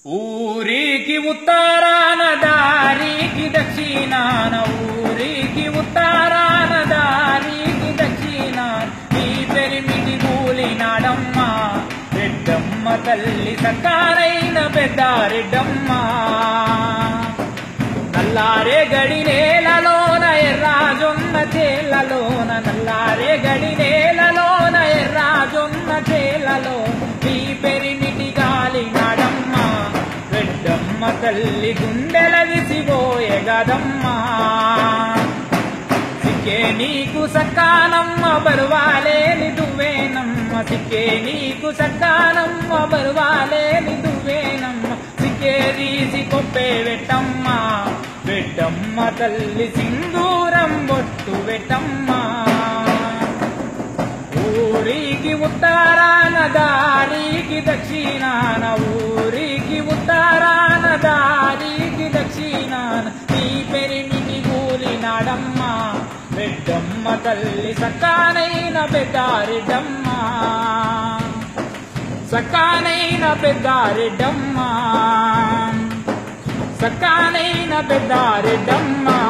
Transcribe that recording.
ఊరికి ఉత్తరాన దారికి దక్షిణాన, ఊరికి ఉత్తరాన దారికి దక్షిణాన, ఈ పెరిమిటి కూలినాడమ్మ రెడ్డమ్మ తల్లి సకారైన పెద్దారెడ్డమ్మ. నల్లారే గడి నేలలోన ఎర్రాజొన్న చేలలోన, నల్లారే గడి నేలలోన ఎర్రాజొన్న చేలలో, ఈ పెరిమిటి గాలినాడమ్మ రెడ్డమ్మ తల్లి గుండెల విసిపోయే గదమ్మా. సిక్కే నీకు సక్కానమ్మ బరువాలేని దువ్వేనమ్మ, సిక్కే నీకు సక్కానమ్మ బరువాలేని దువ్వేనమ్మ, సిక్కే తీసి కొప్పే వెట్టమ్మ వెట్టమ్మ తల్లి సింధూరం బొట్టు వెట్టమ్మా. ఊరికి ఉత్తరాన దారికి దక్షిణాన, ఊరికి ఉత్తరాన దారికి దక్షిణాన, ఈ పెరిమిటి కూలినాడమ్మ రెడ్డమ్మ తల్లి సకానైన పెద్దారెడ్డమ్మ, సకానైన పెద్దారెడ్డమ్మ, సకానైన పెద్దారెడ్డమ్మ.